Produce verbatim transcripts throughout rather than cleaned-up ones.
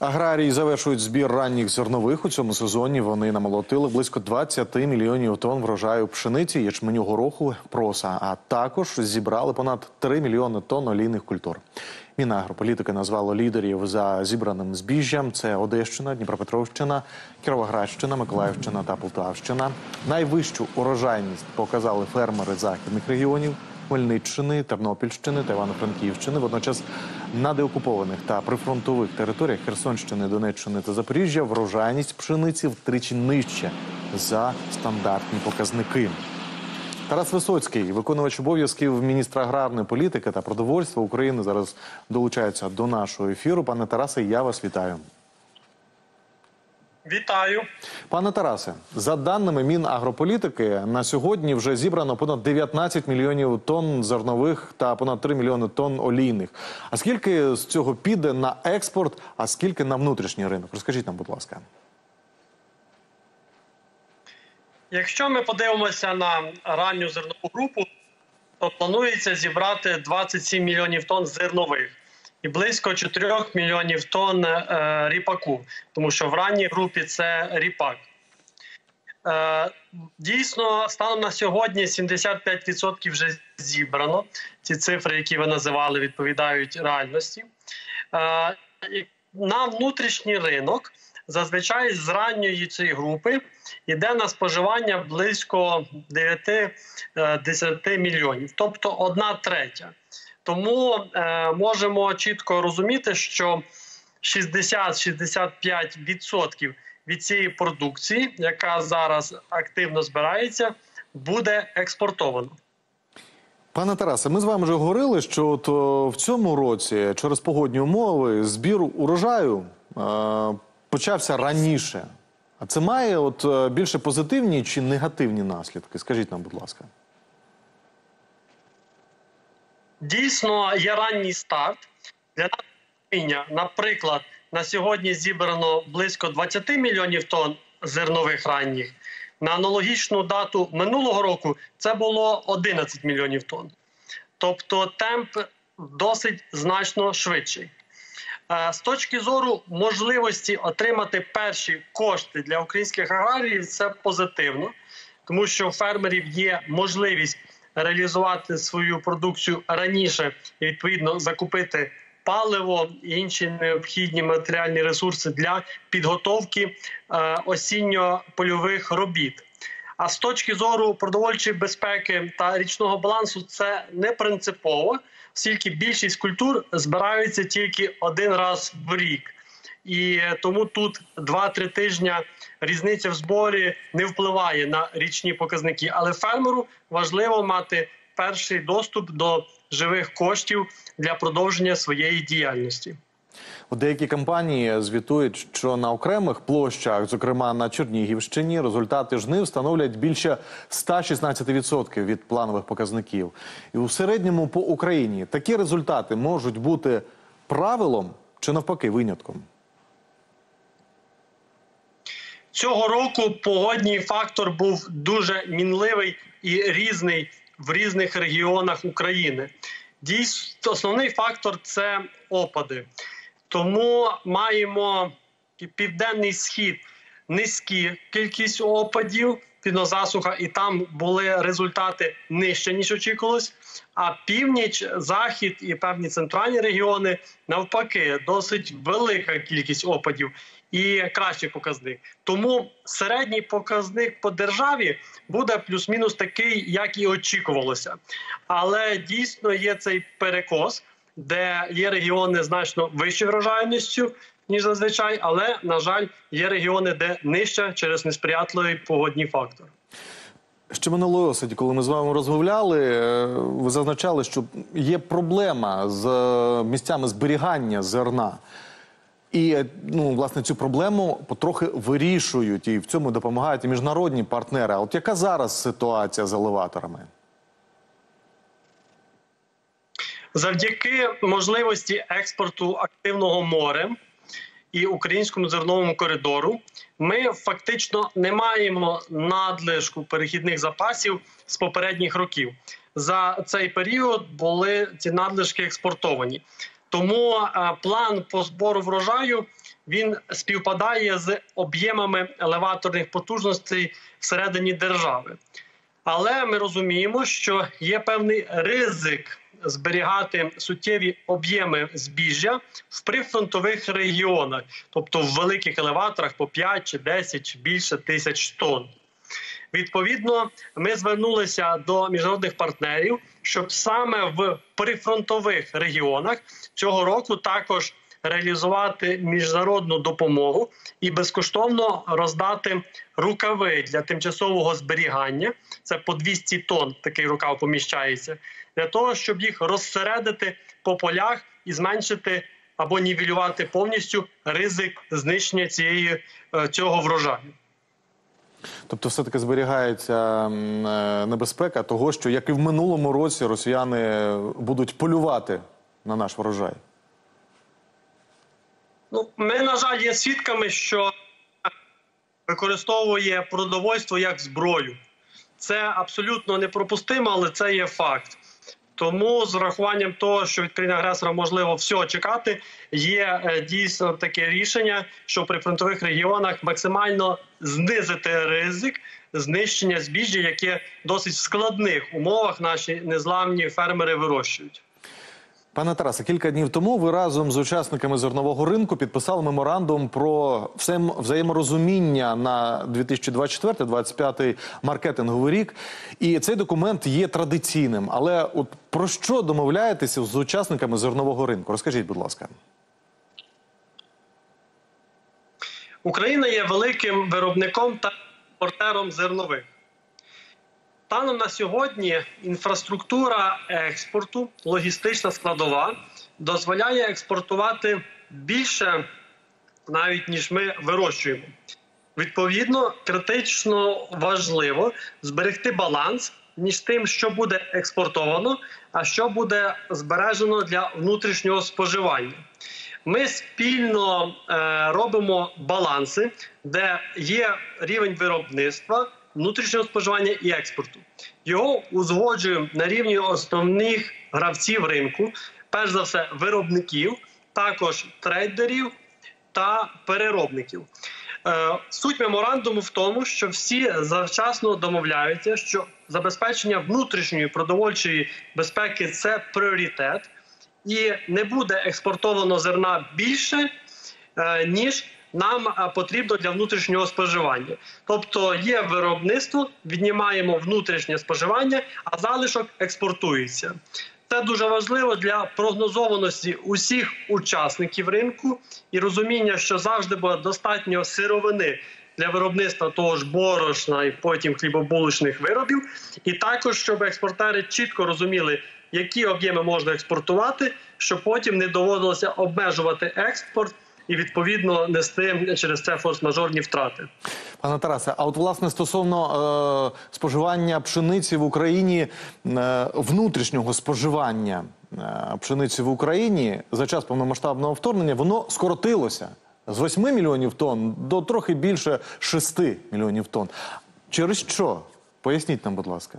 Аграрії завершують збір ранніх зернових. У цьому сезоні вони намолотили близько двадцяти мільйонів тонн врожаю пшениці, ячменю, гороху, проса, а також зібрали понад три мільйони тонн олійних культур. Мінагрополітики назвало лідерів за зібраним збіжжям. Це Одещина, Дніпропетровщина, Кіровоградщина, Миколаївщина та Полтавщина. Найвищу урожайність показали фермери західних регіонів – Хмельниччини, Тернопільщини та Івано-Франківщини. Водночас на деокупованих та прифронтових територіях Херсонщини, Донеччини та Запоріжжя врожайність пшениці втричі нижча за стандартні показники. Тарас Висоцький, виконувач обов'язків міністра аграрної політики та продовольства України, зараз долучається до нашого ефіру. Пане Тарасе, я вас вітаю. Вітаю. Пане Тарасе, за даними Мінагрополітики, на сьогодні вже зібрано понад дев'ятнадцять мільйонів тонн зернових та понад три мільйони тонн олійних. А скільки з цього піде на експорт, а скільки на внутрішній ринок? Розкажіть нам, будь ласка. Якщо ми подивимося на ранню зернову групу, то планується зібрати двадцять сім мільйонів тонн зернових і близько чотирьох мільйонів тонн е, ріпаку, тому що в ранній групі це ріпак. Е, дійсно, станом на сьогодні сімдесят п'ять відсотків вже зібрано. Ці цифри, які ви називали, відповідають реальності. Е, на внутрішній ринок зазвичай з ранньої цієї групи йде на споживання близько дев'яти-десяти мільйонів, тобто одна третя. Тому е, можемо чітко розуміти, що шістдесят - шістдесят п'ять відсотків від цієї продукції, яка зараз активно збирається, буде експортовано. Пане Тарасе, ми з вами вже говорили, що от в цьому році через погодні умови збір урожаю е, почався раніше. А це має от більше позитивні чи негативні наслідки? Скажіть нам, будь ласка. Дійсно, є ранній старт. Для нас, наприклад, на сьогодні зібрано близько двадцяти мільйонів тонн зернових ранніх. На аналогічну дату минулого року це було одинадцять мільйонів тонн. Тобто темп досить значно швидший. З точки зору можливості отримати перші кошти для українських аграріїв, це позитивно, тому що у фермерів є можливість реалізувати свою продукцію раніше і, відповідно, закупити паливо і інші необхідні матеріальні ресурси для підготовки е, осінньо-польових робіт. А з точки зору продовольчої безпеки та річного балансу це не принципово, оскільки більшість культур збираються тільки один раз в рік. І тому тут два-три тижні різниця в зборі не впливає на річні показники. Але фермеру важливо мати перший доступ до живих коштів для продовження своєї діяльності. Деякі компанії звітують, що на окремих площах, зокрема на Чернігівщині, результати жнив становлять більше ста шістнадцяти відсотків від планових показників. І у середньому по Україні такі результати можуть бути правилом чи навпаки винятком? Цього року погодній фактор був дуже мінливий і різний в різних регіонах України. Дійсно, основний фактор – це опади. Тому маємо південний схід – низькі кількість опадів, півнозасуха, і там були результати нижче, ніж очікувалось. А північ, захід і певні центральні регіони – навпаки, досить велика кількість опадів і кращий показник. Тому середній показник по державі буде плюс-мінус такий, як і очікувалося. Але дійсно є цей перекос, де є регіони значно вищою врожайністю, ніж зазвичай, але, на жаль, є регіони, де нижче через несприятливий погодній фактор. Ще минулої осені, коли ми з вами розмовляли, ви зазначали, що є проблема з місцями зберігання зерна. І, ну, власне, цю проблему потрохи вирішують, і в цьому допомагають і міжнародні партнери. А от яка зараз ситуація з елеваторами? Завдяки можливості експорту активного морем і українському зерновому коридору ми фактично не маємо надлишку перехідних запасів з попередніх років. За цей період були ці надлишки експортовані. Тому план по збору врожаю він співпадає з об'ємами елеваторних потужностей всередині держави. Але ми розуміємо, що є певний ризик зберігати суттєві об'єми збіжжя в прифронтових регіонах, тобто в великих елеваторах по п'ять чи десять чи більше тисяч тонн. Відповідно, ми звернулися до міжнародних партнерів, щоб саме в прифронтових регіонах цього року також реалізувати міжнародну допомогу і безкоштовно роздати рукави для тимчасового зберігання. Це по двісті тонн такий рукав поміщається. Для того, щоб їх розсередити по полях і зменшити або нівелювати повністю ризик знищення цієї, цього врожаю. Тобто все-таки зберігається небезпека того, що, як і в минулому році, росіяни будуть полювати на наш врожай? Ну, ми, на жаль, є свідками, що використовує продовольство як зброю. Це абсолютно неприпустимо, але це є факт. Тому з урахуванням того, що від країни-агресора можливо всього чекати, є е, дійсно таке рішення, що при фронтових регіонах максимально знизити ризик знищення збіжжя, яке досить в складних умовах наші незламні фермери вирощують. Пане Тарасе, кілька днів тому ви разом з учасниками зернового ринку підписали меморандум про взаєморозуміння на дві тисячі двадцять четвертий - двадцять п'ятий маркетинговий рік. І цей документ є традиційним. Але от про що домовляєтеся з учасниками зернового ринку? Розкажіть, будь ласка. Україна є великим виробником та імпортером зернових. Станом на сьогодні інфраструктура експорту, логістична складова дозволяє експортувати більше навіть, ніж ми вирощуємо. Відповідно, критично важливо зберегти баланс між тим, що буде експортовано, а що буде збережено для внутрішнього споживання. Ми спільно е, робимо баланси, де є рівень виробництва, внутрішнього споживання і експорту. Його узгоджуємо на рівні основних гравців ринку, перш за все виробників, також трейдерів та переробників. Е, суть меморандуму в тому, що всі завчасно домовляються, що забезпечення внутрішньої продовольчої безпеки – це пріоритет, і не буде експортовано зерна більше, е, ніж нам потрібно для внутрішнього споживання. Тобто є виробництво, віднімаємо внутрішнє споживання, а залишок експортується. Це дуже важливо для прогнозованості усіх учасників ринку і розуміння, що завжди буде достатньо сировини для виробництва того ж борошна і потім хлібобулочних виробів. І також, щоб експортери чітко розуміли, які об'єми можна експортувати, щоб потім не доводилося обмежувати експорт і, відповідно, нести через це форс-мажорні втрати. Пане Тарасе, а от, власне, стосовно е, споживання пшениці в Україні, е, внутрішнього споживання е, пшениці в Україні за час повномасштабного вторгнення, воно скоротилося з восьми мільйонів тонн до трохи більше шести мільйонів тонн. Через що? Поясніть нам, будь ласка.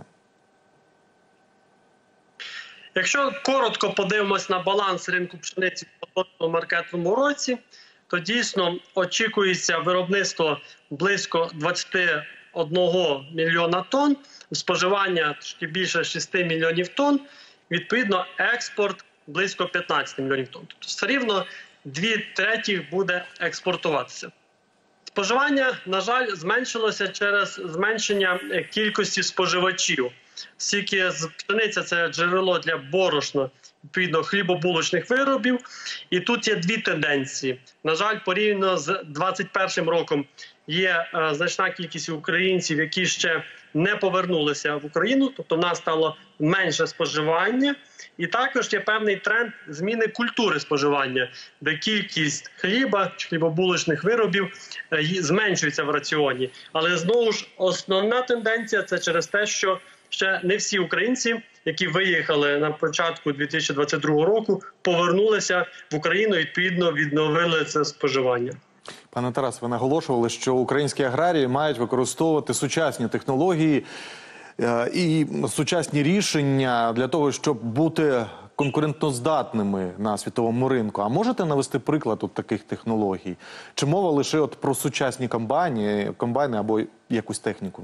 Якщо коротко подивимось на баланс ринку пшениці в поточному маркетному році, то дійсно очікується виробництво близько двадцяти одного мільйона тонн, споживання трішки більше шести мільйонів тонн, відповідно експорт близько п'ятнадцяти мільйонів тонн. Тобто все рівно дві треті буде експортуватися. Споживання, на жаль, зменшилося через зменшення кількості споживачів. Оскільки пшениця – це джерело для борошна, відповідно, хлібобулочних виробів. І тут є дві тенденції. На жаль, порівняно з двадцять першим роком є е, значна кількість українців, які ще не повернулися в Україну, тобто в нас стало менше споживання. І також є певний тренд зміни культури споживання, де кількість хліба чи хлібобулочних виробів е, зменшується в раціоні. Але знову ж основна тенденція – це через те, що ще не всі українці, які виїхали на початку дві тисячі двадцять другого року, повернулися в Україну і, відповідно, відновили це споживання. Пане Тарас, ви наголошували, що українські аграрії мають використовувати сучасні технології е, і сучасні рішення для того, щоб бути конкурентоздатними на світовому ринку. А можете навести приклад от таких технологій? Чи мова лише от про сучасні комбайни, комбайни або якусь техніку?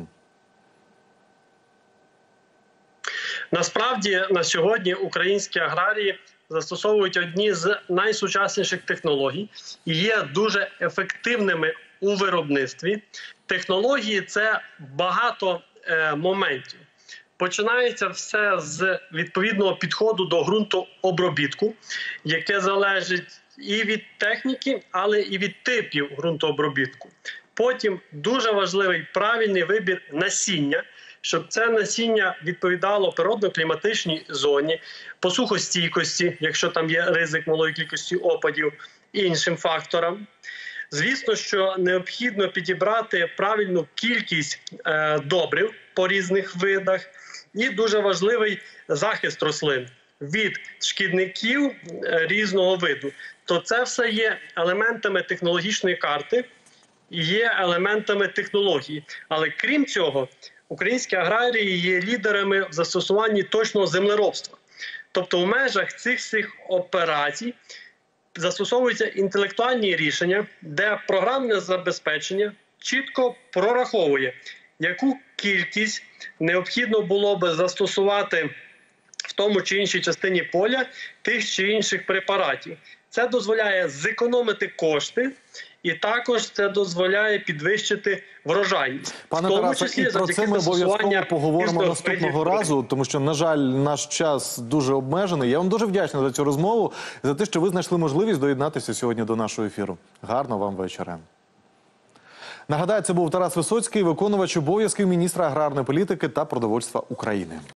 Насправді, на сьогодні українські аграрії застосовують одні з найсучасніших технологій і є дуже ефективними у виробництві. Технології – це багато е, моментів. Починається все з відповідного підходу до ґрунтообробітку, яке залежить і від техніки, але і від типів ґрунтообробітку. Потім дуже важливий правильний вибір насіння, щоб це насіння відповідало природно-кліматичній зоні, посухостійкості, якщо там є ризик малої кількості опадів, іншим факторам. Звісно, що необхідно підібрати правильну кількість е, добрив по різних видах і дуже важливий захист рослин від шкідників е, різного виду. То це все є елементами технологічної карти і є елементами технології. Але крім цього, українські аграрії є лідерами в застосуванні точного землеробства. Тобто в межах цих всіх операцій застосовуються інтелектуальні рішення, де програмне забезпечення чітко прораховує, яку кількість необхідно було би застосувати в тому чи іншій частині поля тих чи інших препаратів. Це дозволяє зекономити кошти і також це дозволяє підвищити врожайність. Пане Тарасе, і про це ми обов'язково поговоримо наступного разу, тому що, на жаль, наш час дуже обмежений. Я вам дуже вдячний за цю розмову, за те, що ви знайшли можливість доєднатися сьогодні до нашого ефіру. Гарного вам вечора. Нагадаю, це був Тарас Висоцький, виконувач обов'язків міністра аграрної політики та продовольства України.